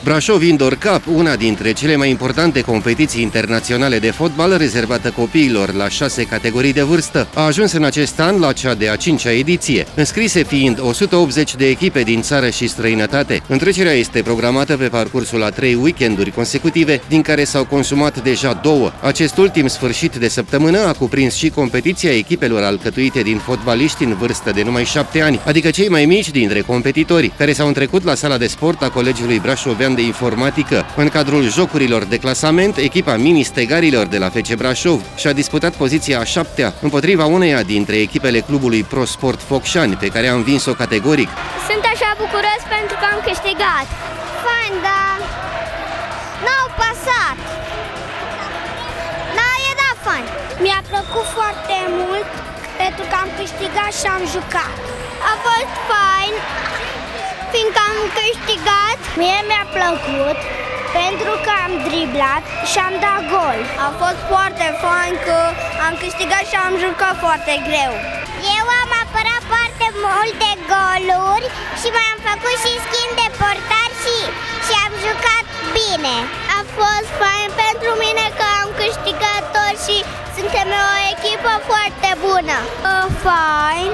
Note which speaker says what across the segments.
Speaker 1: Brașov Indoor Cup, una dintre cele mai importante competiții internaționale de fotbal rezervată copiilor la 6 categorii de vârstă, a ajuns în acest an la cea de-a 5-a ediție, înscrise fiind 180 de echipe din țară și străinătate. Întrecerea este programată pe parcursul a 3 weekenduri consecutive, din care s-au consumat deja 2. Acest ultim sfârșit de săptămână a cuprins și competiția echipelor alcătuite din fotbaliști în vârstă de numai 7 ani, adică cei mai mici dintre competitori, care s-au întrecut la sala de sport a Colegiului Brașovean de Informatică. În cadrul jocurilor de clasament, echipa mini-stegarilor de la FC Brașov și-a disputat poziția a 7-a împotriva uneia dintre echipele clubului Pro Sport Focșani, pe care a învins-o categoric.
Speaker 2: Sunt așa bucuros pentru că am câștigat. Fain, dar n-au pasat. Da, fain. Mi-a plăcut foarte mult pentru că am câștigat și am jucat. A fost fain, fiindcă am câștigat. Mie mi-a plăcut pentru că am driblat și am dat gol. A fost foarte fain că am câștigat și am jucat foarte greu. Eu am apărat foarte multe goluri și m-am făcut și schimb de portar și am jucat bine. A fost fain pentru mine că am câștigat tot și suntem o echipă foarte bună. Fain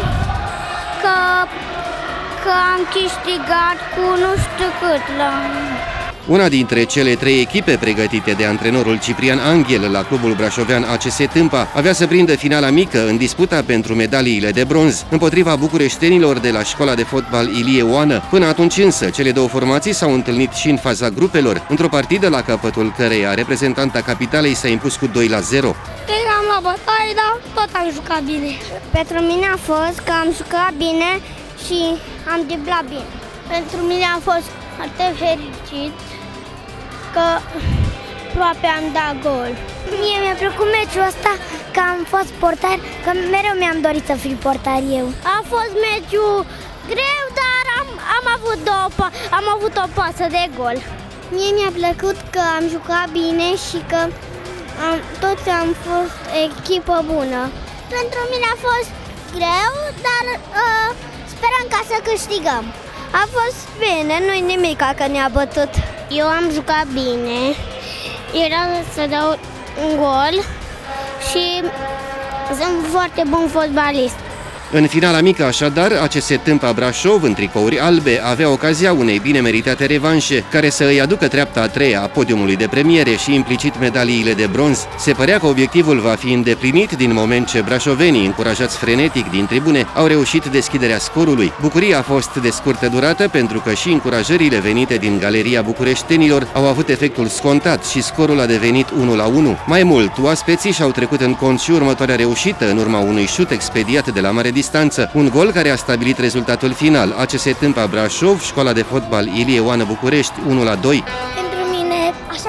Speaker 2: că am câștigat cu nu știu cât la...
Speaker 1: Una dintre cele 3 echipe pregătite de antrenorul Ciprian Anghel la clubul brașovean ACS Tâmpa avea să prindă finala mică în disputa pentru medaliile de bronz împotriva bucureștenilor de la școala de fotbal Ilie Oană. Până atunci însă, cele două formații s-au întâlnit și în faza grupelor, într-o partidă la capătul căreia reprezentanta capitalei s-a impus cu 2-0.
Speaker 2: Am la bătaie, dar tot am jucat bine. Pentru mine a fost că am jucat bine și am driblat bine. Pentru mine a fost foarte fericit că aproape am dat gol. Mie mi-a plăcut meciul ăsta că am fost portar, că mereu mi-am dorit să fiu portar eu. A fost meciul greu, dar am avut o pasă de gol. Mie mi-a plăcut că am jucat bine și că toți am fost echipă bună. Pentru mine a fost greu, dar sperăm ca să câștigăm. A fost bine, nu-i nimic că ne-a bătut. Eu am jucat bine, era să dau un gol și sunt foarte bun fotbalist.
Speaker 1: În finala mică, așadar, ACS Tâmpa Brașov, în tricouri albe, avea ocazia unei bine meritate revanșe, care să îi aducă treapta a 3-a a podiumului de premiere și implicit medaliile de bronz. Se părea că obiectivul va fi îndeplinit din moment ce brașovenii, încurajați frenetic din tribune, au reușit deschiderea scorului. Bucuria a fost de scurtă durată pentru că și încurajările venite din Galeria Bucureștenilor au avut efectul scontat și scorul a devenit 1-1. Mai mult, oaspeții și-au trecut în cont și următoarea reușită în urma unui șut expediat de la mare distanță, un gol care a stabilit rezultatul final. ACS Tâmpa Brașov, școala de fotbal Ilie Oană București, 1-2.
Speaker 2: Pentru mine, așa.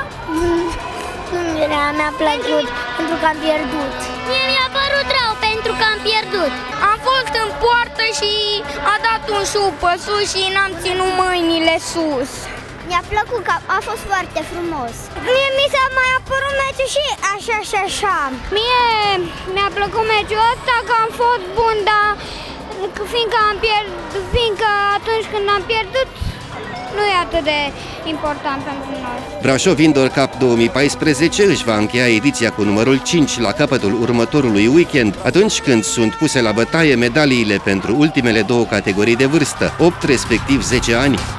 Speaker 2: Mi-a plăcut pentru că am pierdut. Mie mi-a părut rău pentru că am pierdut. Am fost în poartă și a dat un șut pe sus și n-am ținut mâinile sus. Mi-a plăcut că a fost foarte frumos. Mie mi s-a mai apărut meciul și așa. Mie mi-a plăcut meciul ăsta că am fost bun, dar fiindcă atunci când am pierdut nu e atât de important pentru noi.
Speaker 1: Brașov Indoor Cup 2014 își va încheia ediția cu numărul 5 la capătul următorului weekend, atunci când sunt puse la bătaie medaliile pentru ultimele 2 categorii de vârstă, 8 respectiv 10 ani.